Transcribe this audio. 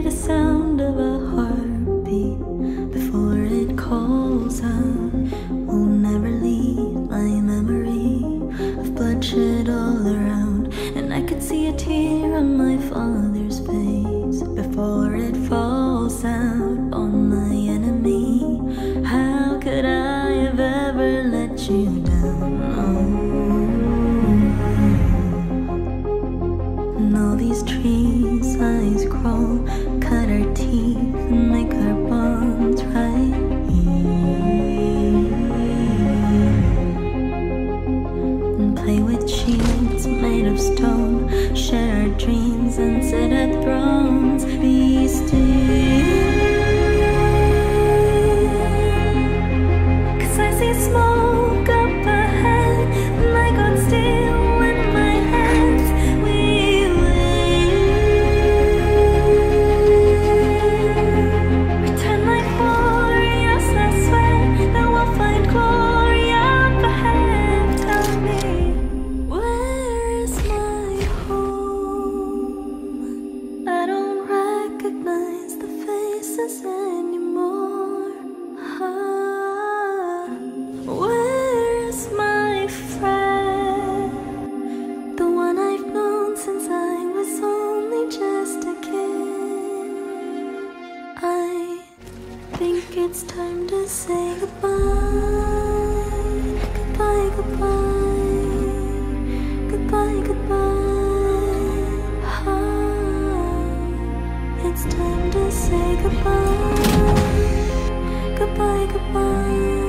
the sound of a heartbeat before it calls out. Will never leave my memory of bloodshed all around. And I could see a tear on my father's face before it falls out on my enemy. How could I have ever let you down? And all these trees, eyes crawl, cut our teeth and make our bonds right here. And play with sheets made of stone, share our dreams and sit at thrones. Be still, 'cause I see smoke up ahead and I got steel in my hands. We return like warriors, I swear that we'll find glory up ahead. Tell me, where is my home? I don't recognize the faces anymore. Where's my friend? The one I've known since I was only just a kid. I think it's time to say goodbye. Goodbye, goodbye. Goodbye, goodbye. It's time to say goodbye. Goodbye, goodbye.